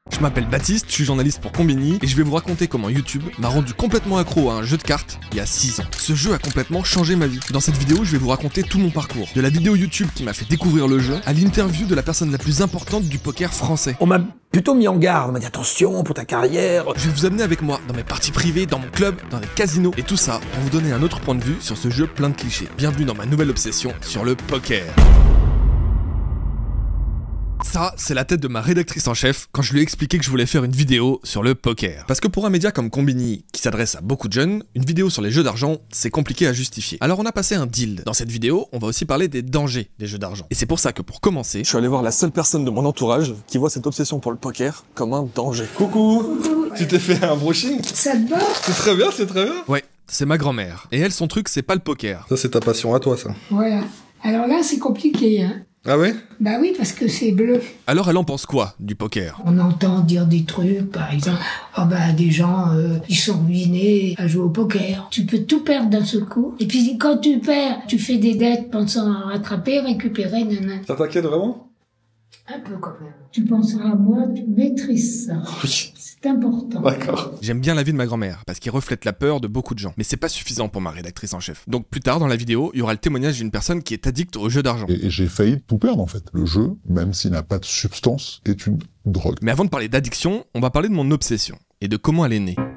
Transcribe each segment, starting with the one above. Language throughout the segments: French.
Je m'appelle Baptiste, je suis journaliste pour Combini et je vais vous raconter comment YouTube m'a rendu complètement accro à un jeu de cartes il y a 6 ans. Ce jeu a complètement changé ma vie. Dans cette vidéo, je vais vous raconter tout mon parcours. De la vidéo YouTube qui m'a fait découvrir le jeu à l'interview de la personne la plus importante du poker français. On m'a plutôt mis en garde, on m'a dit attention pour ta carrière. Je vais vous amener avec moi dans mes parties privées, dans mon club, dans les casinos et tout ça pour vous donner un autre point de vue sur ce jeu plein de clichés. Bienvenue dans ma nouvelle obsession sur le poker. Ça, c'est la tête de ma rédactrice en chef quand je lui ai expliqué que je voulais faire une vidéo sur le poker. Parce que pour un média comme Combini, qui s'adresse à beaucoup de jeunes, une vidéo sur les jeux d'argent, c'est compliqué à justifier. Alors on a passé un deal. Dans cette vidéo, on va aussi parler des dangers des jeux d'argent. Et c'est pour ça que pour commencer, je suis allé voir la seule personne de mon entourage qui voit cette obsession pour le poker comme un danger. Coucou. Tu t'es fait un brushing? Ça te va? C'est très bien, c'est très bien. Ouais, c'est ma grand-mère. Et elle, son truc, c'est pas le poker. Ça, c'est ta passion à toi, ça. Voilà. Alors là, c'est compliqué, hein. Ah ouais? Bah oui, parce que c'est bleu. Alors elle en pense quoi, du poker? On entend dire des trucs, par exemple, des gens, ils sont ruinés à jouer au poker. Tu peux tout perdre d'un seul coup. Et puis quand tu perds, tu fais des dettes pensant à rattraper, récupérer, nanana. Ça t'inquiète vraiment? Un peu quand même. Tu penseras à moi, tu maîtrises ça. Oui. C'est important. D'accord. J'aime bien l'avis de ma grand-mère, parce qu'il reflète la peur de beaucoup de gens. Mais c'est pas suffisant pour ma rédactrice en chef. Donc plus tard dans la vidéo, il y aura le témoignage d'une personne qui est addicte au jeu d'argent. Et j'ai failli tout perdre en fait. Le jeu, même s'il n'a pas de substance, est une drogue. Mais avant de parler d'addiction, on va parler de mon obsession, et de comment elle est née.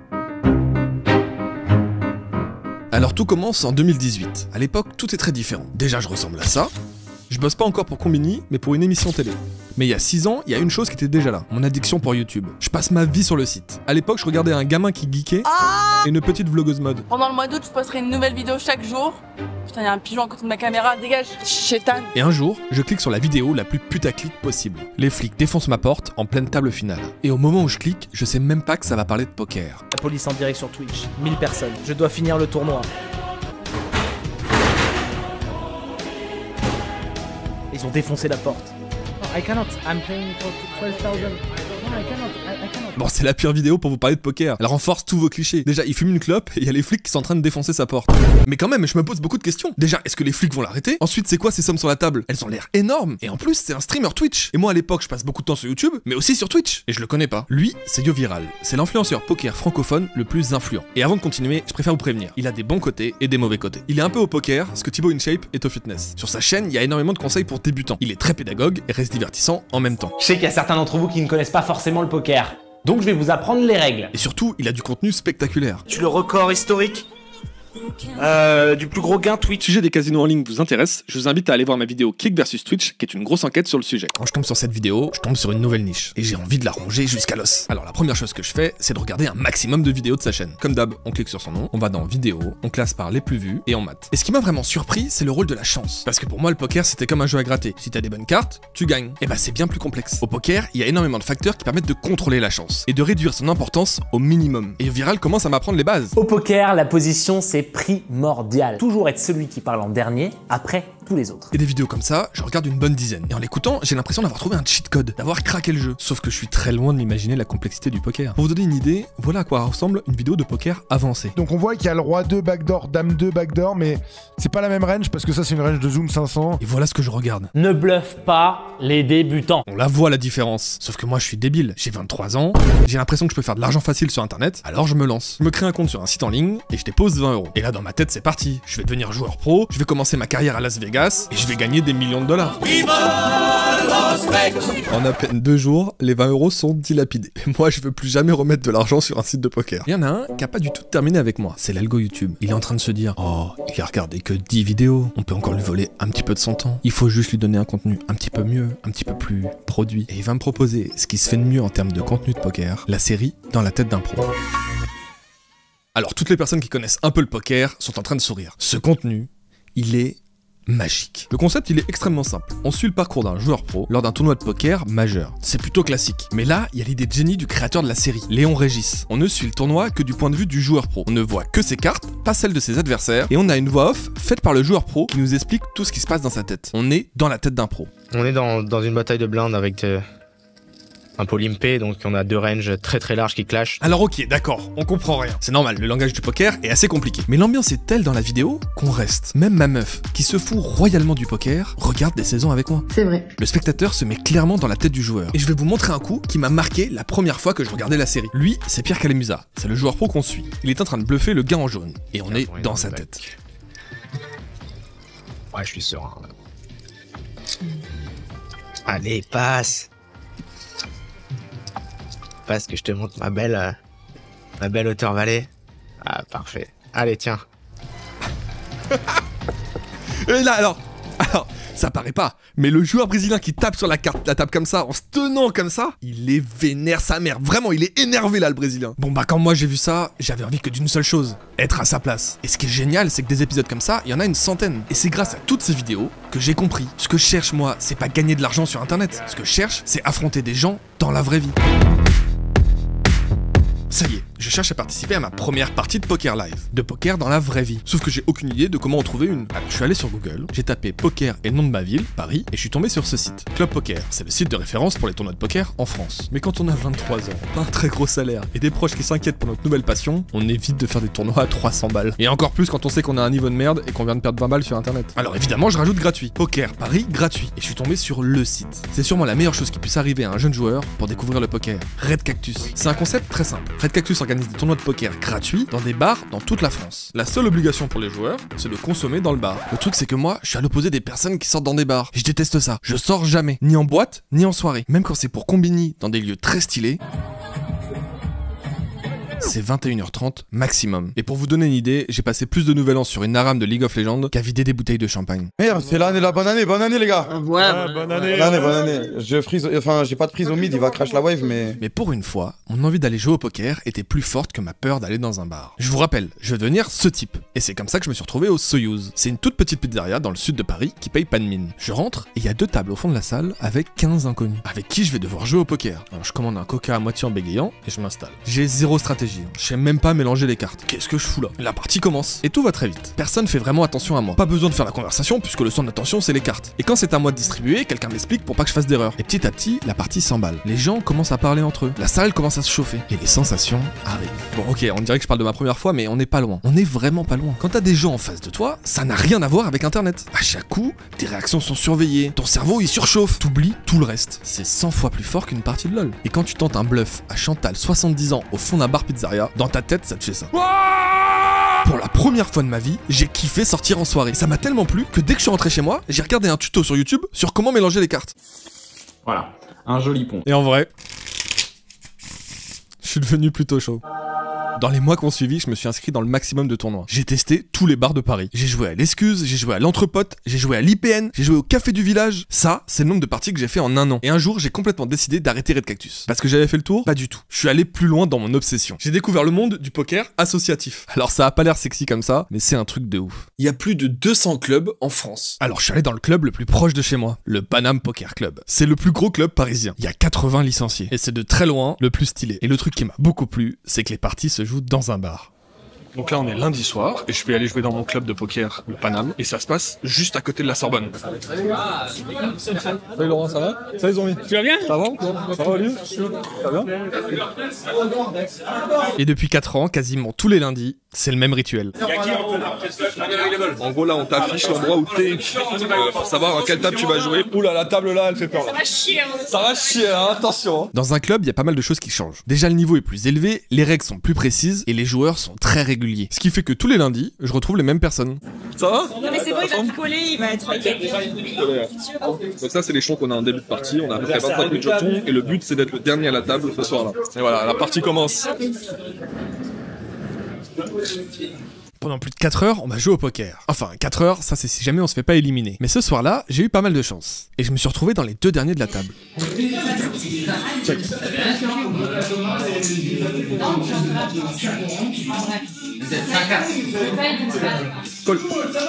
Alors tout commence en 2018. À l'époque, tout est très différent. Déjà, je ressemble à ça. Je bosse pas encore pour Combini, mais pour une émission télé. Mais il y a 6 ans, il y a une chose qui était déjà là, mon addiction pour YouTube. Je passe ma vie sur le site. À l'époque, je regardais un gamin qui geekait et une petite vlogueuse mode. Pendant le mois d'août, je posterai une nouvelle vidéo chaque jour. Putain, il y a un pigeon à côté de ma caméra, dégage, chétane. Et un jour, je clique sur la vidéo la plus putaclic possible. Les flics défoncent ma porte en pleine table finale. Et au moment où je clique, je sais même pas que ça va parler de poker. La police en direct sur Twitch, 1000 personnes. Je dois finir le tournoi. Ils ont défoncé la porte. Oh, I cannot. I'm paying for 12,000. No, I cannot. Bon, c'est la pire vidéo pour vous parler de poker. Elle renforce tous vos clichés. Déjà, il fume une clope et il y a les flics qui sont en train de défoncer sa porte. Mais quand même, je me pose beaucoup de questions. Déjà, est-ce que les flics vont l'arrêter? Ensuite, c'est quoi ces sommes sur la table? Elles ont l'air énormes. Et en plus, c'est un streamer Twitch. Et moi, à l'époque, je passe beaucoup de temps sur YouTube, mais aussi sur Twitch. Et je le connais pas. Lui, c'est YoViral. C'est l'influenceur poker francophone le plus influent. Et avant de continuer, je préfère vous prévenir. Il a des bons côtés et des mauvais côtés. Il est un peu au poker, ce que Thibaut InShape est au fitness. Sur sa chaîne, il y a énormément de conseils pour débutants. Il est très pédagogue et reste divertissant en même temps. Je sais qu'il y a certains d'entre vous qui ne connaissent pas forcément le poker. Donc je vais vous apprendre les règles. Et surtout, il a du contenu spectaculaire. Tu le record historique du plus gros gain Twitch. Si le sujet des casinos en ligne vous intéresse, je vous invite à aller voir ma vidéo Kick vs Twitch, qui est une grosse enquête sur le sujet. Quand je tombe sur cette vidéo, je tombe sur une nouvelle niche, et j'ai envie de la ronger jusqu'à l'os. Alors la première chose que je fais, c'est de regarder un maximum de vidéos de sa chaîne. Comme d'hab, on clique sur son nom, on va dans vidéos, on classe par les plus vues, et on mate. Et ce qui m'a vraiment surpris, c'est le rôle de la chance. Parce que pour moi, le poker, c'était comme un jeu à gratter. Si t'as des bonnes cartes, tu gagnes. Et bah c'est bien plus complexe. Au poker, il y a énormément de facteurs qui permettent de contrôler la chance, et de réduire son importance au minimum. Et YoViral commence à m'apprendre les bases. Au poker, la position c'est primordial. Toujours être celui qui parle en dernier, après tous les autres. Et des vidéos comme ça, je regarde une bonne dizaine. Et en l'écoutant, j'ai l'impression d'avoir trouvé un cheat code, d'avoir craqué le jeu. Sauf que je suis très loin de m'imaginer la complexité du poker. Pour vous donner une idée, voilà à quoi ressemble une vidéo de poker avancée. Donc on voit qu'il y a le roi 2 backdoor, dame 2 backdoor, mais c'est pas la même range parce que ça c'est une range de zoom 500. Et voilà ce que je regarde. Ne bluffe pas les débutants. On la voit la différence. Sauf que moi je suis débile. J'ai 23 ans, j'ai l'impression que je peux faire de l'argent facile sur internet, alors je me lance. Je me crée un compte sur un site en ligne et je dépose 20 €. Et là dans ma tête c'est parti. Je vais devenir joueur pro, je vais commencer ma carrière à Las Vegas et je vais gagner des millions de dollars. En à peine 2 jours, les 20 € sont dilapidés. Et moi, je veux plus jamais remettre de l'argent sur un site de poker. Il y en a un qui a pas du tout terminé avec moi. C'est l'algo YouTube. Il est en train de se dire, oh, il a regardé que 10 vidéos. On peut encore lui voler un petit peu de son temps. Il faut juste lui donner un contenu un petit peu mieux, un petit peu plus produit. Et il va me proposer ce qui se fait de mieux en termes de contenu de poker, la série Dans la tête d'un pro. Alors, toutes les personnes qui connaissent un peu le poker sont en train de sourire. Ce contenu, il est magique. Le concept, il est extrêmement simple. On suit le parcours d'un joueur pro lors d'un tournoi de poker majeur. C'est plutôt classique. Mais là, il y a l'idée de génie du créateur de la série, Léon Régis. On ne suit le tournoi que du point de vue du joueur pro. On ne voit que ses cartes, pas celles de ses adversaires, et on a une voix off faite par le joueur pro qui nous explique tout ce qui se passe dans sa tête. On est dans la tête d'un pro. On est dans une bataille de blindes avec un peu limpé, donc on a deux ranges très larges qui clashent. Alors ok, d'accord, on comprend rien. C'est normal, le langage du poker est assez compliqué. Mais l'ambiance est telle dans la vidéo qu'on reste. Même ma meuf, qui se fout royalement du poker, regarde des saisons avec moi. C'est vrai. Le spectateur se met clairement dans la tête du joueur. Et je vais vous montrer un coup qui m'a marqué la première fois que je regardais la série. Lui, c'est Pierre Calamusa, c'est le joueur pro qu'on suit. Il est en train de bluffer le gars en jaune. Et on est dans sa tête. Ouais, je suis serein. Allez, passe. Passe que je te montre ma belle hauteur vallée. Ah, parfait. Allez, tiens. Et là, alors, ça paraît pas, mais le joueur brésilien qui tape sur la table comme ça, en se tenant comme ça, il est vénère sa mère. Vraiment, il est énervé là, le brésilien. Bon bah, quand moi j'ai vu ça, j'avais envie que d'une seule chose, être à sa place. Et ce qui est génial, c'est que des épisodes comme ça, il y en a une centaine. Et c'est grâce à toutes ces vidéos que j'ai compris. Ce que je cherche, moi, c'est pas gagner de l'argent sur internet. Ce que je cherche, c'est affronter des gens dans la vraie vie. Ça y est, je cherche à participer à ma première partie de poker live. De poker dans la vraie vie. Sauf que j'ai aucune idée de comment en trouver une. Alors je suis allé sur Google, j'ai tapé poker et le nom de ma ville, Paris, et je suis tombé sur ce site. Club Poker, c'est le site de référence pour les tournois de poker en France. Mais quand on a 23 ans, pas un très gros salaire, et des proches qui s'inquiètent pour notre nouvelle passion, on évite de faire des tournois à 300 balles. Et encore plus quand on sait qu'on a un niveau de merde et qu'on vient de perdre 20 balles sur internet. Alors évidemment, je rajoute gratuit. Poker Paris, gratuit. Et je suis tombé sur le site. C'est sûrement la meilleure chose qui puisse arriver à un jeune joueur pour découvrir le poker. Red Cactus. C'est un concept très simple. Red Cactus organise des tournois de poker gratuits dans des bars dans toute la France. La seule obligation pour les joueurs, c'est de consommer dans le bar. Le truc c'est que moi, je suis à l'opposé des personnes qui sortent dans des bars. Je déteste ça. Je sors jamais, ni en boîte, ni en soirée. Même quand c'est pour combiner dans des lieux très stylés. C'est 21h30 maximum. Et pour vous donner une idée, j'ai passé plus de nouvel an sur une ARAM de League of Legends qu'à vider des bouteilles de champagne. Merde, c'est l'année, la bonne année les gars. Ouais, bonne année. Je freeze, enfin j'ai pas de prise au mid, il va crash la wave mais... Mais pour une fois, mon envie d'aller jouer au poker était plus forte que ma peur d'aller dans un bar. Je vous rappelle, je veux devenir ce type. Et c'est comme ça que je me suis retrouvé au Soyouz. C'est une toute petite pizzeria dans le sud de Paris qui paye pas de mine. Je rentre et il y a 2 tables au fond de la salle avec 15 inconnus. Avec qui je vais devoir jouer au poker. Alors je commande un coca à moitié en bégayant et je m'installe. J'ai zéro stratégie. Je sais même pas mélanger les cartes. Qu'est-ce que je fous là? La partie commence. Et tout va très vite. Personne fait vraiment attention à moi. Pas besoin de faire la conversation puisque le centre d'attention c'est les cartes. Et quand c'est à moi de distribuer, quelqu'un m'explique pour pas que je fasse d'erreur. Et petit à petit, la partie s'emballe. Les gens commencent à parler entre eux. La salle commence à se chauffer. Et les sensations arrivent. Bon ok, on dirait que je parle de ma première fois, mais on n'est pas loin. On est vraiment pas loin. Quand t'as des gens en face de toi, ça n'a rien à voir avec internet. À chaque coup, tes réactions sont surveillées. Ton cerveau il surchauffe. T'oublies tout le reste. C'est 100 fois plus fort qu'une partie de LoL. Et quand tu tentes un bluff à Chantal, 70 ans, au fond d'un bar pizzeria, dans ta tête, ça te fait ça. Pour la première fois de ma vie, j'ai kiffé sortir en soirée. Ça m'a tellement plu que dès que je suis rentré chez moi, j'ai regardé un tuto sur YouTube sur comment mélanger les cartes. Voilà, un joli pont. Et en vrai, je suis devenu plutôt chaud. Dans les mois qui ont suivi, je me suis inscrit dans le maximum de tournois. J'ai testé tous les bars de Paris. J'ai joué à l'Excuse, j'ai joué à l'Entrepote, j'ai joué à l'IPN, j'ai joué au Café du Village. Ça, c'est le nombre de parties que j'ai fait en un an. Et un jour, j'ai complètement décidé d'arrêter Red Cactus. Parce que j'avais fait le tour? Pas du tout. Je suis allé plus loin dans mon obsession. J'ai découvert le monde du poker associatif. Alors ça a pas l'air sexy comme ça, mais c'est un truc de ouf. Il y a plus de 200 clubs en France. Alors je suis allé dans le club le plus proche de chez moi, le Paname Poker Club. C'est le plus gros club parisien. Il y a 80 licenciés. Et c'est de très loin le plus stylé. Et le truc qui m'a beaucoup plu, c'est que les parties se jouent dans un bar. Donc là on est lundi soir et je vais aller jouer dans mon club de poker, le Paname, et ça se passe juste à côté de la Sorbonne. Salut Laurent, ça va? Salut Zombie. Tu vas bien? Ça va? Ça va Olivier? Ça va bien? Et depuis 4 ans, quasiment tous les lundis, c'est le même rituel. En gros là on t'affiche l'endroit où t'es pour savoir à quelle table tu vas jouer. Oula la table là elle fait peur. Ça va chier. Ça va chier hein, attention. Hein. Dans un club il y a pas mal de choses qui changent. Déjà le niveau est plus élevé, les règles sont plus précises et les joueurs sont très réguliers. Ce qui fait que tous les lundis, je retrouve les mêmes personnes. Ça va? Non mais c'est bon, il va picoler, il va être Donc ça c'est les champs qu'on a en début de partie, on a à peu près 25 000 jetons et le but c'est d'être le dernier à la table ce soir là. Et voilà, la partie commence. Pendant plus de 4 heures, on va jouer au poker. Enfin, 4 heures, ça c'est si jamais on se fait pas éliminer. Mais ce soir-là, j'ai eu pas mal de chance. Et je me suis retrouvé dans les 2 derniers de la table. Check. Call.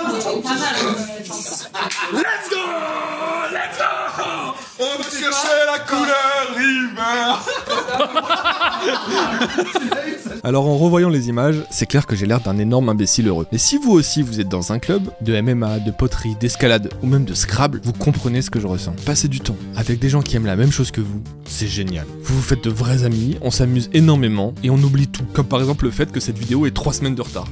Let's go! Let's go! On va chercher la couleur river! Alors en revoyant les images, c'est clair que j'ai l'air d'un énorme imbécile heureux. Mais si vous aussi vous êtes dans un club de MMA, de poterie, d'escalade ou même de Scrabble, vous comprenez ce que je ressens. Passer du temps avec des gens qui aiment la même chose que vous, c'est génial. Vous vous faites de vrais amis, on s'amuse énormément et on oublie tout. Comme par exemple le fait que cette vidéo ait 3 semaines de retard.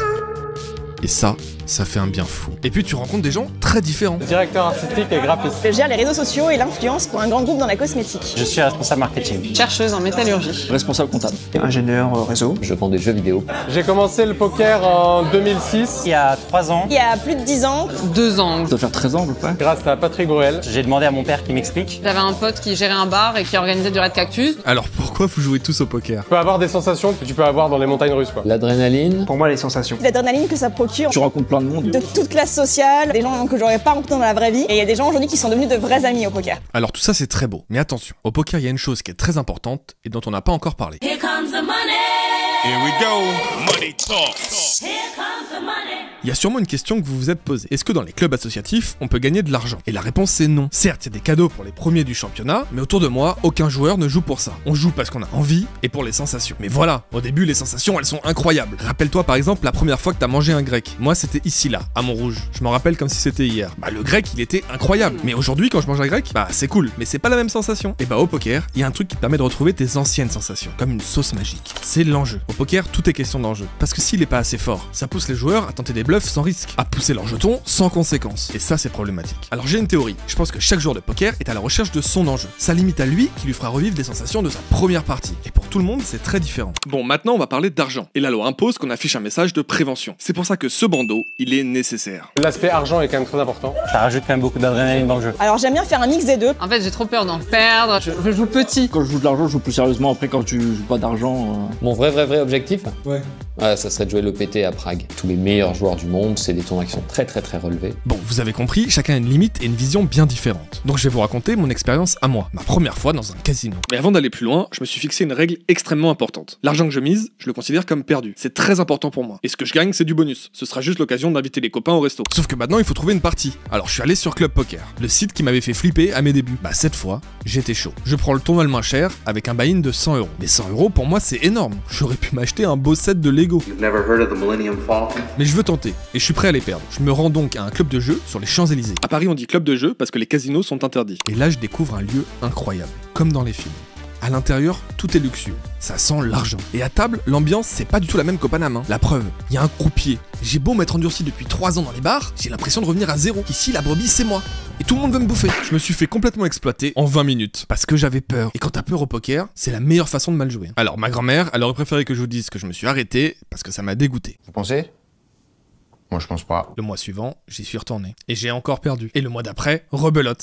Et ça fait un bien fou. Et puis tu rencontres des gens très différents. Directeur artistique et graphiste. Je gère les réseaux sociaux et l'influence pour un grand groupe dans la cosmétique. Je suis responsable marketing. Chercheuse en métallurgie. Responsable comptable. Ingénieur réseau. Je vends des jeux vidéo. J'ai commencé le poker en 2006. Il y a 3 ans. Il y a plus de 10 ans. 2 ans. Ça doit faire 13 ans à peu près. Grâce à Patrick Bruel. J'ai demandé à mon père qui m'explique. J'avais un pote qui gérait un bar et qui organisait du raid cactus. Alors pourquoi vous jouez tous au poker? Tu peux avoir des sensations que tu peux avoir dans les montagnes russes quoi. L'adrénaline. Pour moi les sensations. L'adrénaline que ça procure. Tu rencontres plein de monde. De toute classe sociale, des gens que j'aurais pas rencontrés dans la vraie vie. Et il y a des gens aujourd'hui qui sont devenus de vrais amis au poker. Alors tout ça c'est très beau, mais attention, au poker il y a une chose qui est très importante et dont on n'a pas encore parlé. Here comes the money. Here we go. Money talk. Here comes the money. Il y a sûrement une question que vous vous êtes posée. Est-ce que dans les clubs associatifs, on peut gagner de l'argent? Et la réponse c'est non. Certes, il y a des cadeaux pour les premiers du championnat, mais autour de moi, aucun joueur ne joue pour ça. On joue parce qu'on a envie et pour les sensations. Mais voilà, au début, les sensations, elles sont incroyables. Rappelle-toi par exemple la première fois que t'as mangé un grec. Moi, c'était ici là, à Montrouge. Je m'en rappelle comme si c'était hier. Bah le grec, il était incroyable. Mais aujourd'hui, quand je mange un grec, bah c'est cool, mais c'est pas la même sensation. Et bah au poker, il y a un truc qui te permet de retrouver tes anciennes sensations, comme une sauce magique. C'est l'enjeu. Au poker, tout est question d'enjeu. Parce que s'il est pas assez fort, ça pousse les joueurs à tenter des bluffs sans risque, à pousser leurs jetons sans conséquence. Et ça, c'est problématique. Alors j'ai une théorie. Je pense que chaque joueur de poker est à la recherche de son enjeu. Ça limite à lui qui lui fera revivre les sensations de sa première partie. Et pour tout le monde, c'est très différent. Bon, maintenant, on va parler d'argent. Et la loi impose qu'on affiche un message de prévention. C'est pour ça que ce bandeau, il est nécessaire. L'aspect argent est quand même très important. Ça rajoute quand même beaucoup d'adrénaline dans le jeu. Alors j'aime bien faire un mix des deux. En fait j'ai trop peur d'en perdre. Je joue petit. Quand je joue de l'argent, je joue plus sérieusement. Après, quand tu joues pas d'argent. Mon vrai objectif? Ouais. Ça serait de jouer l'EPT à Prague. Tous les meilleurs joueurs du monde, c'est des tournois qui sont très relevés. Bon, vous avez compris, chacun a une limite et une vision bien différente. Donc je vais vous raconter mon expérience à moi, ma première fois dans un casino. Mais avant d'aller plus loin, je me suis fixé une règle extrêmement importante. L'argent que je mise, je le considère comme perdu. C'est très important pour moi. Et ce que je gagne, c'est du bonus. Ce sera juste l'occasion d'inviter les copains au resto. Sauf que maintenant, il faut trouver une partie. Alors je suis allé sur Club Poker, le site qui m'avait fait flipper à mes débuts. Bah cette fois, j'étais chaud. Je prends le tournoi le moins cher avec un buy-in de 100 €. Mais 100 € pour moi, c'est énorme. J'aurais pu m'acheter un beau set de Lego. Mais je veux tenter, et je suis prêt à les perdre. Je me rends donc à un club de jeu sur les Champs-Élysées. À Paris, on dit club de jeu parce que les casinos sont interdits. Et là, je découvre un lieu incroyable, comme dans les films. À l'intérieur, tout est luxueux. Ça sent l'argent. Et à table, l'ambiance, c'est pas du tout la même qu'au Paname. La preuve, il y a un croupier. J'ai beau m'être endurci depuis 3 ans dans les bars, j'ai l'impression de revenir à zéro. Ici, la brebis, c'est moi. Et tout le monde veut me bouffer. Je me suis fait complètement exploiter en 20 minutes. Parce que j'avais peur. Et quand t'as peur au poker, c'est la meilleure façon de mal jouer. Alors, ma grand-mère, elle aurait préféré que je vous dise que je me suis arrêté parce que ça m'a dégoûté. Vous pensez? Moi, je pense pas. Le mois suivant, j'y suis retourné. Et j'ai encore perdu. Et le mois d'après, rebelote.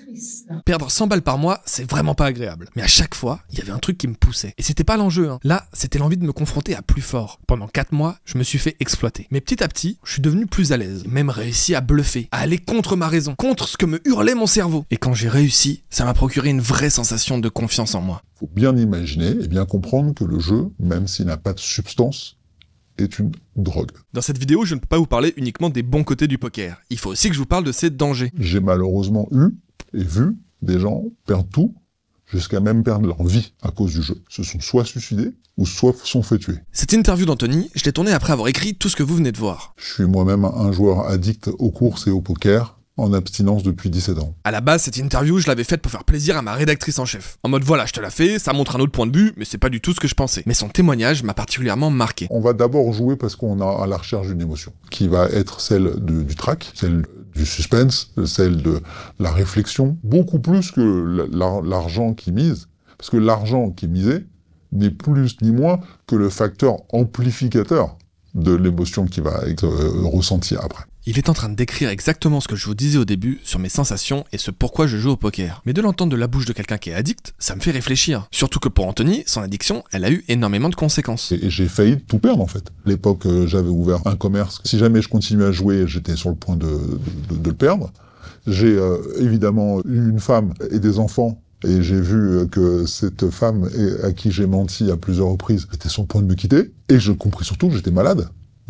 Perdre 100 balles par mois, c'est vraiment pas agréable. Mais à chaque fois, il y avait un truc qui me poussait. Et c'était pas l'enjeu, hein. Là, c'était l'envie de me confronter à plus fort. Pendant 4 mois, je me suis fait exploiter. Mais petit à petit, je suis devenu plus à l'aise. Même réussi à bluffer, à aller contre ma raison, contre ce que me hurlait mon cerveau. Et quand j'ai réussi, ça m'a procuré une vraie sensation de confiance en moi. Faut bien imaginer et bien comprendre que le jeu, même s'il n'a pas de substance, est une drogue. Dans cette vidéo, je ne peux pas vous parler uniquement des bons côtés du poker. Il faut aussi que je vous parle de ses dangers. J'ai malheureusement eu et vu des gens perdre tout, jusqu'à même perdre leur vie à cause du jeu. Se sont soit suicidés, ou soit sont fait tuer. Cette interview d'Anthony, je l'ai tournée après avoir écrit tout ce que vous venez de voir. Je suis moi-même un joueur addict aux courses et au poker, en abstinence depuis 17 ans. À la base, cette interview, je l'avais faite pour faire plaisir à ma rédactrice en chef. En mode voilà, je te la fais, ça montre un autre point de vue, mais c'est pas du tout ce que je pensais. Mais son témoignage m'a particulièrement marqué. On va d'abord jouer parce qu'on a à la recherche d'une émotion, qui va être celle du track, celle du suspense, celle de la réflexion, beaucoup plus que l'argent qui mise, parce que l'argent qui est misé n'est plus ni moins que le facteur amplificateur de l'émotion qui va être ressentie après. Il est en train de décrire exactement ce que je vous disais au début sur mes sensations et ce pourquoi je joue au poker. Mais de l'entendre de la bouche de quelqu'un qui est addict, ça me fait réfléchir. Surtout que pour Anthony, son addiction, elle a eu énormément de conséquences. Et j'ai failli tout perdre en fait. À l'époque, j'avais ouvert un commerce. Si jamais je continuais à jouer, j'étais sur le point de le perdre. J'ai évidemment eu une femme et des enfants. Et j'ai vu que cette femme à qui j'ai menti à plusieurs reprises était sur le point de me quitter. Et je compris surtout que j'étais malade.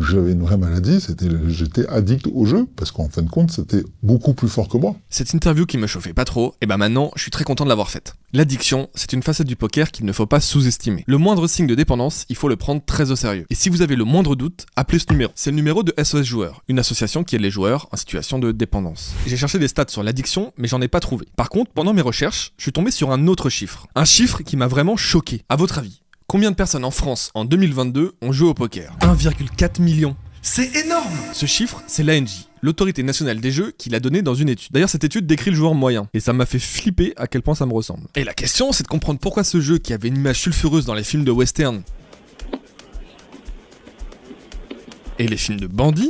J'avais une vraie maladie, j'étais addict au jeu, parce qu'en fin de compte, c'était beaucoup plus fort que moi. Cette interview qui me chauffait pas trop, et maintenant, je suis très content de l'avoir faite. L'addiction, c'est une facette du poker qu'il ne faut pas sous-estimer. Le moindre signe de dépendance, il faut le prendre très au sérieux. Et si vous avez le moindre doute, appelez ce numéro. C'est le numéro de SOS Joueurs, une association qui aide les joueurs en situation de dépendance. J'ai cherché des stats sur l'addiction, mais j'en ai pas trouvé. Par contre, pendant mes recherches, je suis tombé sur un autre chiffre. Un chiffre qui m'a vraiment choqué. À votre avis, combien de personnes en France, en 2022, ont joué au poker? 1,4 million. C'est énorme! Ce chiffre, c'est l'ANJ, l'autorité nationale des jeux, qui l'a donné dans une étude. D'ailleurs, cette étude décrit le joueur moyen, et ça m'a fait flipper à quel point ça me ressemble. Et la question, c'est de comprendre pourquoi ce jeu, qui avait une image sulfureuse dans les films de western et les films de bandits,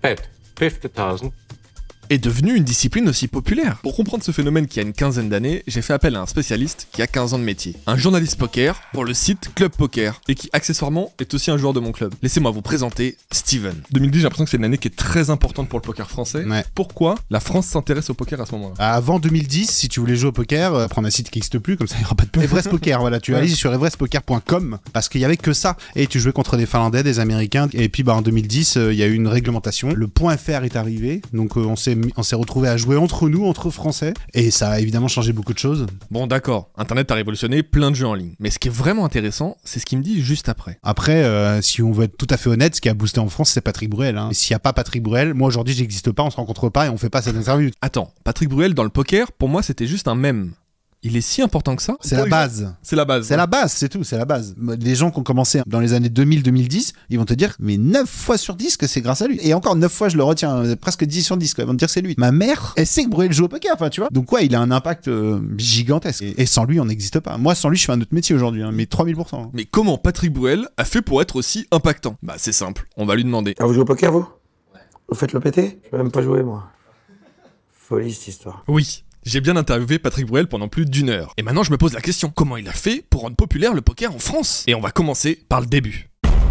est devenu une discipline aussi populaire. Pour comprendre ce phénomène qui a une quinzaine d'années, j'ai fait appel à un spécialiste qui a 15 ans de métier. Un journaliste poker pour le site Club Poker, et qui accessoirement est aussi un joueur de mon club. Laissez-moi vous présenter Steven. 2010, j'ai l'impression que c'est une année qui est très importante pour le poker français. Ouais. Pourquoi la France s'intéresse au poker à ce moment-là? Avant 2010, si tu voulais jouer au poker, prendre un site qui n'existe plus, comme ça il n'y aura pas de pub. Everest Poker, voilà, tu vas aller sur everestpoker.com, parce qu'il y avait que ça. Et tu jouais contre des Finlandais, des Américains, et puis en 2010, il y a eu une réglementation. Le .fr est arrivé, donc on s'est retrouvés à jouer entre nous, entre Français, et ça a évidemment changé beaucoup de choses. Bon d'accord, Internet a révolutionné plein de jeux en ligne, mais ce qui est vraiment intéressant, c'est ce qu'il me dit juste après. Après, si on veut être tout à fait honnête, ce qui a boosté en France, c'est Patrick Bruel. Hein. S'il n'y a pas Patrick Bruel, moi aujourd'hui j'existe pas, on se rencontre pas et on fait pas cette interview. Attends, Patrick Bruel dans le poker, pour moi c'était juste un mème. Il est si important que ça? C'est la base. C'est la base. C'est la base, c'est tout, c'est la base. Les gens qui ont commencé dans les années 2000-2010, ils vont te dire, mais 9 fois sur 10 que c'est grâce à lui. Et encore 9 fois, je le retiens, presque 10 sur 10, quoi. Ils vont te dire que c'est lui. Ma mère, elle sait que Bruel joue au poker, enfin, tu vois. Donc, ouais, il a un impact gigantesque. Et sans lui, on n'existe pas. Moi, sans lui, je fais un autre métier aujourd'hui, hein, mais 3000%. Hein. Mais comment Patrick Bruel a fait pour être aussi impactant? Bah, c'est simple, on va lui demander. Ah, vous jouez au poker, vous? Vous faites le péter? Je vais même pas jouer, moi. Folie, cette histoire. Oui. J'ai bien interviewé Patrick Bruel pendant plus d'1 heure. Et maintenant, je me pose la question, comment il a fait pour rendre populaire le poker en France? Et on va commencer par le début.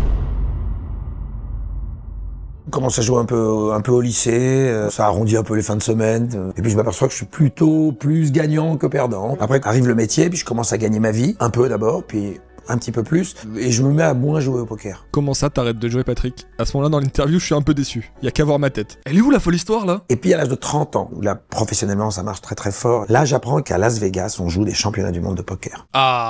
On commence à jouer un peu au lycée, ça arrondit un peu les fins de semaine, et puis je m'aperçois que je suis plutôt plus gagnant que perdant. Après arrive le métier, puis je commence à gagner ma vie, un peu d'abord, puis un petit peu plus, et je me mets à moins jouer au poker. Comment ça t'arrêtes de jouer, Patrick? À ce moment-là, dans l'interview, je suis un peu déçu. Y a qu'à voir ma tête. Elle est où la folle histoire, là? Et puis à l'âge de 30 ans, où là, professionnellement, ça marche très très fort, là j'apprends qu'à Las Vegas, on joue des championnats du monde de poker.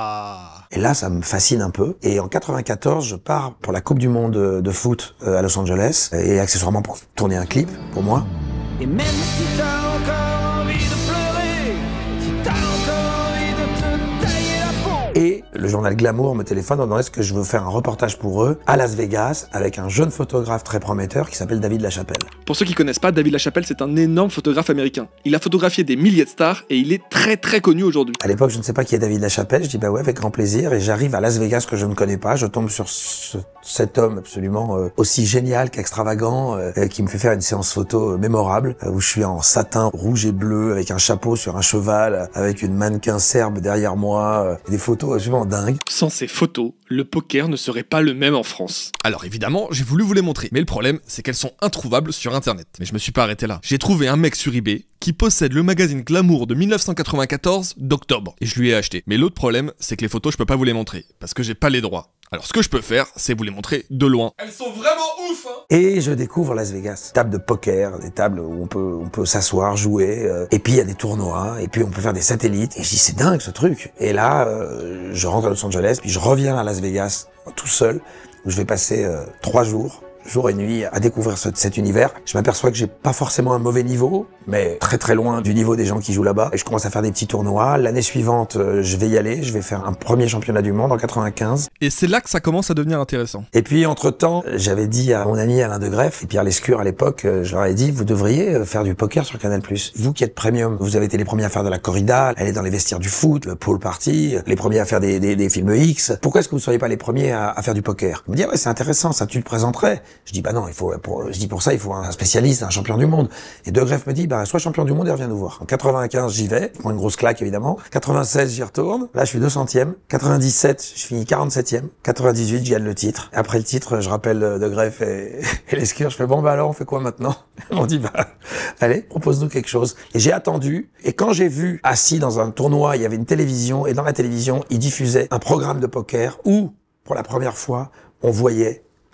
Ah. Et là, ça me fascine un peu. Et en 94, je pars pour la Coupe du Monde de foot à Los Angeles, et accessoirement pour tourner un clip, pour moi. Et même si t'as encore envie de pleurer, si t'as encore envie de te tailler la peau. Et le journal Glamour me téléphone en demandant est-ce que je veux faire un reportage pour eux à Las Vegas avec un jeune photographe très prometteur qui s'appelle David Lachapelle. Pour ceux qui connaissent pas, David Lachapelle, c'est un énorme photographe américain. Il a photographié des milliers de stars et il est très très connu aujourd'hui. À l'époque, je ne sais pas qui est David Lachapelle, je dis bah ouais, avec grand plaisir, et j'arrive à Las Vegas que je ne connais pas, je tombe sur cet homme absolument aussi génial qu'extravagant, qui me fait faire une séance photo mémorable, où je suis en satin rouge et bleu, avec un chapeau sur un cheval, avec une mannequin serbe derrière moi, des photos absolument dingues. Sans ces photos, le poker ne serait pas le même en France. Alors évidemment, j'ai voulu vous les montrer, mais le problème, c'est qu'elles sont introuvables sur internet. Mais je me suis pas arrêté là. J'ai trouvé un mec sur eBay qui possède le magazine Glamour de 1994 d'octobre, et je lui ai acheté. Mais l'autre problème, c'est que les photos, je peux pas vous les montrer, parce que j'ai pas les droits. Alors ce que je peux faire, c'est vous les montrer de loin. Elles sont vraiment ouf, hein. Et je découvre Las Vegas. Table de poker, des tables où on peut s'asseoir, jouer, et puis il y a des tournois, et puis on peut faire des satellites. Et je dis c'est dingue ce truc. Et là, je rentre à Los Angeles, puis je reviens à Las Vegas, tout seul, où je vais passer 3 jours. Jour et nuit, à découvrir cet univers. Je m'aperçois que j'ai pas forcément un mauvais niveau, mais très très loin du niveau des gens qui jouent là-bas. Et je commence à faire des petits tournois. L'année suivante, je vais y aller. Je vais faire un premier championnat du monde en 95. Et c'est là que ça commence à devenir intéressant. Et puis, entre-temps, j'avais dit à mon ami Alain Degreff et Pierre Lescure à l'époque, je leur ai dit, vous devriez faire du poker sur Canal+. Vous qui êtes premium, vous avez été les premiers à faire de la corrida, aller dans les vestiaires du foot, le pool party, les premiers à faire des films X. Pourquoi est-ce que vous ne seriez pas les premiers à faire du poker? Il me dit, ah ouais, c'est intéressant, ça tu le présenterais. Je dis, bah non, pour ça, il faut un spécialiste, un champion du monde. Et Degreff me dit, bah, sois champion du monde et reviens nous voir. En 95, j'y vais. Je prends une grosse claque, évidemment. 96, j'y retourne. Là, je suis 200e. 97, je finis 47e. 98, je gagne le titre. Et après le titre, je rappelle Degreff et Lescure. Je fais, bon, bah, alors, on fait quoi maintenant? Ils m'ont dit, bah, allez, propose-nous quelque chose. Et j'ai attendu. Et quand j'ai vu, assis dans un tournoi, il y avait une télévision. Et dans la télévision, ils diffusaient un programme de poker où, pour la première fois, on voyait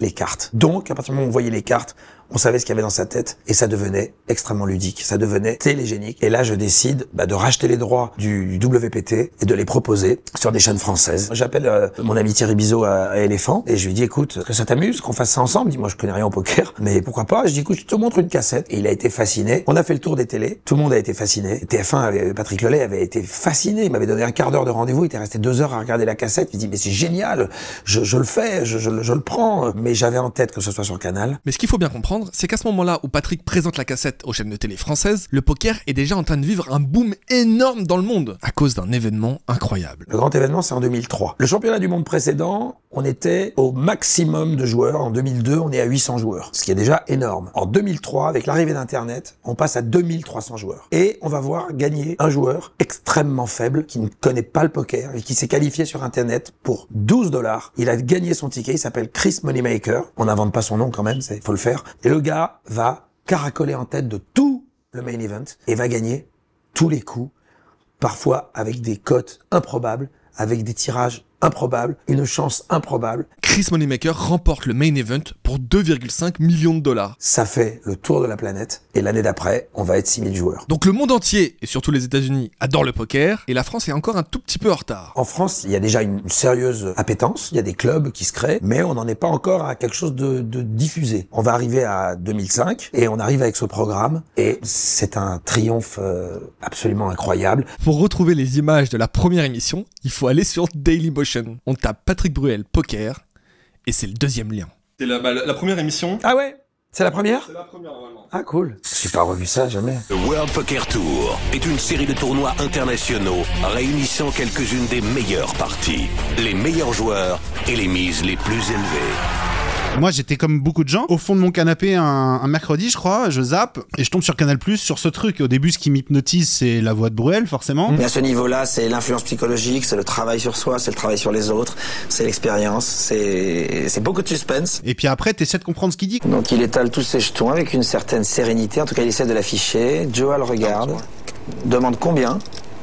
les cartes. Donc, à partir du moment où on voyait les cartes, on savait ce qu'il y avait dans sa tête et ça devenait extrêmement ludique, ça devenait télégénique. Et là, je décide de racheter les droits du WPT et de les proposer sur des chaînes françaises. J'appelle mon ami Thierry Bizot à Éléphant et je lui dis, écoute, est-ce que ça t'amuse qu'on fasse ça ensemble? Il dit, moi, je connais rien au poker, mais pourquoi pas? Je dis, écoute, je te montre une cassette. Et il a été fasciné. On a fait le tour des télés. Tout le monde a été fasciné. TF1, Patrick Lelay avait été fasciné. Il m'avait donné un quart d'heure de rendez-vous. Il était resté 2 heures à regarder la cassette. Il dit, mais c'est génial. Je le fais. Je le prends. Mais j'avais en tête que ce soit sur Canal. Mais ce qu'il faut bien comprendre, c'est qu'à ce moment-là où Patrick présente la cassette aux chaînes de télé françaises, le poker est déjà en train de vivre un boom énorme dans le monde, à cause d'un événement incroyable. Le grand événement, c'est en 2003. Le championnat du monde précédent, on était au maximum de joueurs. En 2002, on est à 800 joueurs, ce qui est déjà énorme. En 2003, avec l'arrivée d'Internet, on passe à 2300 joueurs. Et on va voir gagner un joueur extrêmement faible, qui ne connaît pas le poker, et qui s'est qualifié sur Internet pour $12. Il a gagné son ticket, il s'appelle Chris Moneymaker. On n'invente pas son nom quand même, faut le faire. Et le gars va caracoler en tête de tout le main event et va gagner tous les coups, parfois avec des cotes improbables, avec des tirages improbables, une chance improbable. Chris Moneymaker remporte le main event pour 2,5 millions de dollars. Ça fait le tour de la planète et l'année d'après, on va être 6000 joueurs. Donc le monde entier, et surtout les États-Unis, adore le poker et la France est encore un tout petit peu en retard. En France, il y a déjà une sérieuse appétence, il y a des clubs qui se créent, mais on n'en est pas encore à quelque chose de diffusé. On va arriver à 2005 et on arrive avec ce programme et c'est un triomphe absolument incroyable. Pour retrouver les images de la première émission, il faut aller sur Dailymotion. On tape Patrick Bruel poker et c'est le deuxième lien. C'est la première émission. Ah ouais? C'est la première? C'est la première, normalement. Ah cool. J'ai pas revu ça, jamais. Le World Poker Tour est une série de tournois internationaux réunissant quelques-unes des meilleures parties, les meilleurs joueurs et les mises les plus élevées. Moi, j'étais comme beaucoup de gens au fond de mon canapé un mercredi, je crois, je zappe et je tombe sur Canal+ sur ce truc. Au début, ce qui m'hypnotise, c'est la voix de Bruel, forcément. Mais à ce niveau-là, c'est l'influence psychologique, c'est le travail sur soi, c'est le travail sur les autres, c'est l'expérience, c'est beaucoup de suspense. Et puis après, t'essaies de comprendre ce qu'il dit. Donc il étale tous ses jetons avec une certaine sérénité, en tout cas il essaie de l'afficher. Joe le regarde, demande combien,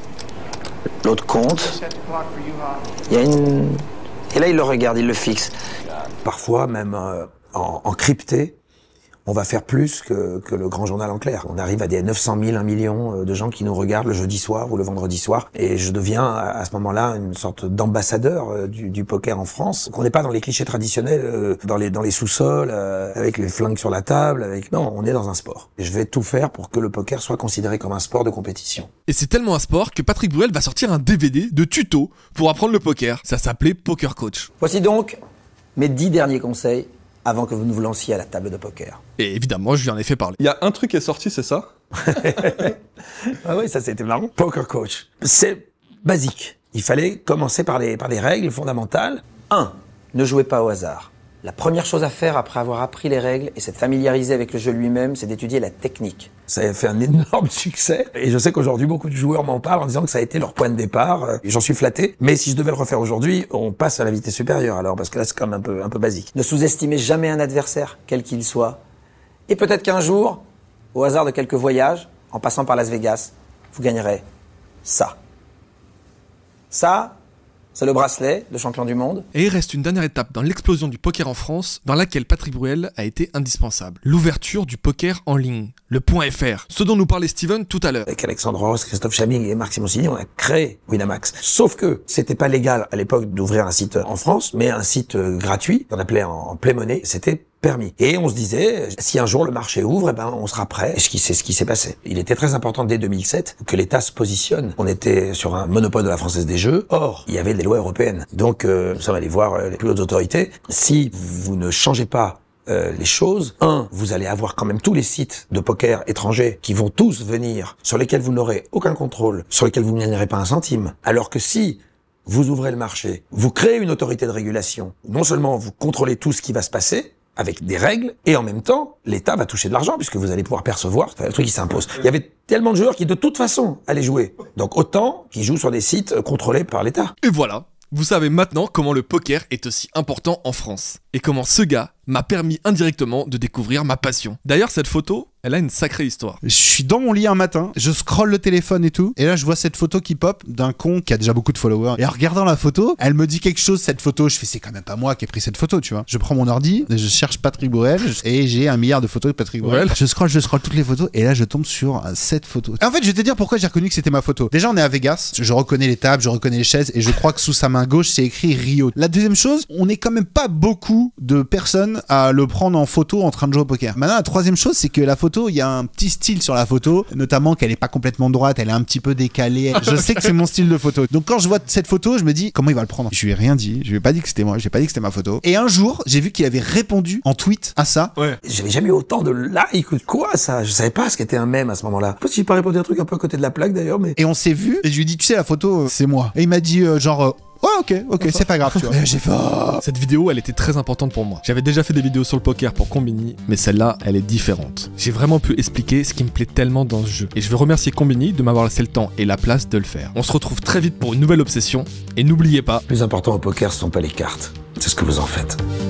l'autre compte. Il y a une... Et là il le regarde, il le fixe. Parfois, même en crypté, on va faire plus que le grand journal en clair. On arrive à des 900 000, 1 million de gens qui nous regardent le jeudi soir ou le vendredi soir. Et je deviens à ce moment-là une sorte d'ambassadeur du poker en France. On n'est pas dans les clichés traditionnels, dans les sous-sols, avec les flingues sur la table. Non, on est dans un sport. Et je vais tout faire pour que le poker soit considéré comme un sport de compétition. Et c'est tellement un sport que Patrick Bruel va sortir un DVD de tuto pour apprendre le poker. Ça s'appelait Poker Coach. Voici donc mes 10 derniers conseils avant que vous ne vous lanciez à la table de poker. Et évidemment, je lui en ai fait parler. Il y a un truc qui est sorti, c'est ça? Ah oui, ça c'était marrant. Poker Coach. C'est basique. Il fallait commencer par des règles fondamentales. 1. Ne jouez pas au hasard. La première chose à faire après avoir appris les règles et s'être familiarisé avec le jeu lui-même, c'est d'étudier la technique. Ça a fait un énorme succès et je sais qu'aujourd'hui beaucoup de joueurs m'en parlent en disant que ça a été leur point de départ. Et j'en suis flatté, mais si je devais le refaire aujourd'hui, on passe à la vitesse supérieure alors parce que là c'est quand même un peu basique. Ne sous-estimez jamais un adversaire, quel qu'il soit. Et peut-être qu'un jour, au hasard de quelques voyages, en passant par Las Vegas, vous gagnerez ça. Ça, c'est le bracelet de champion du monde. Et il reste une dernière étape dans l'explosion du poker en France, dans laquelle Patrick Bruel a été indispensable. L'ouverture du poker en ligne, le .fr, ce dont nous parlait Steven tout à l'heure. Avec Alexandre Ross, Christophe Chaming et Marc Simoncini, on a créé Winamax. Sauf que c'était pas légal à l'époque d'ouvrir un site en France, mais un site gratuit, qu'on appelait en play money, c'était permis. Et on se disait, si un jour le marché ouvre, on sera prêt. Et c'est ce qui s'est passé. Il était très important dès 2007 que l'État se positionne. On était sur un monopole de la Française des Jeux. Or, il y avait des lois européennes. Donc, nous sommes allés voir les plus hautes autorités. Si vous ne changez pas les choses, vous allez avoir quand même tous les sites de poker étrangers qui vont tous venir, sur lesquels vous n'aurez aucun contrôle, sur lesquels vous ne gagnerez pas un centime. Alors que si vous ouvrez le marché, vous créez une autorité de régulation, non seulement vous contrôlez tout ce qui va se passer, avec des règles, et en même temps, l'État va toucher de l'argent, puisque vous allez pouvoir percevoir le truc qui s'impose. Il y avait tellement de joueurs qui, de toute façon, allaient jouer. Donc autant qu'ils jouent sur des sites contrôlés par l'État. Et voilà, vous savez maintenant comment le poker est aussi important en France. Et comment ce gars m'a permis indirectement de découvrir ma passion. D'ailleurs, cette photo, elle a une sacrée histoire. Je suis dans mon lit un matin, je scrolle le téléphone et tout, et là je vois cette photo qui pop d'un con qui a déjà beaucoup de followers. Et en regardant la photo, elle me dit quelque chose, cette photo. Je fais, c'est quand même pas moi qui ai pris cette photo, tu vois. Je prends mon ordi, je cherche Patrick Borel, et j'ai 1 milliard de photos de Patrick Borel. Je scrolle toutes les photos, et là je tombe sur cette photo. Et en fait, je vais te dire pourquoi j'ai reconnu que c'était ma photo. Déjà, on est à Vegas, je reconnais les tables, je reconnais les chaises, et je crois que sous sa main gauche, c'est écrit Rio. La deuxième chose, on est quand même pas beaucoup de personnes à le prendre en photo en train de jouer au poker. Maintenant, la troisième chose, c'est que la photo, il y a un petit style sur la photo, notamment qu'elle est pas complètement droite, elle est un petit peu décalée. Je sais que c'est mon style de photo. Donc quand je vois cette photo, je me dis comment il va le prendre. Je lui ai rien dit, je lui ai pas dit que c'était moi, je lui ai pas dit que c'était ma photo. Et un jour, j'ai vu qu'il avait répondu en tweet à ça. Ouais. J'avais jamais eu autant de likes. Quoi ça? Je savais pas ce qu'était un mème à ce moment-là. Je sais pas si j'ai pas répondu un truc un peu à côté de la plaque d'ailleurs, mais. Et on s'est vu et je lui ai dit, tu sais, la photo, c'est moi. Et il m'a dit ouais, ok, c'est pas grave, tu vois. Et j'ai fait Cette vidéo, elle était très importante pour moi. J'avais déjà fait des vidéos sur le poker pour Konbini, mais celle-là, elle est différente. J'ai vraiment pu expliquer ce qui me plaît tellement dans ce jeu. Et je veux remercier Konbini de m'avoir laissé le temps et la place de le faire. On se retrouve très vite pour une nouvelle obsession, et n'oubliez pas... Le plus important au poker, ce sont pas les cartes, c'est ce que vous en faites.